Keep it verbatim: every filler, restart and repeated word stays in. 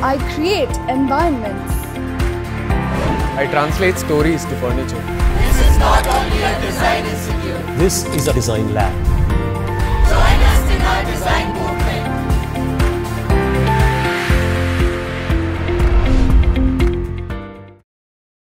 I create environments. I translate stories to furniture. This is not only a design institute. This is a design lab.